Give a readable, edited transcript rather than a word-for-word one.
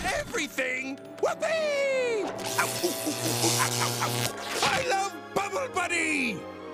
everything! Whoopee! Ow, ooh, ooh, ooh, ow, ow, ow. I love Bubble Buddy!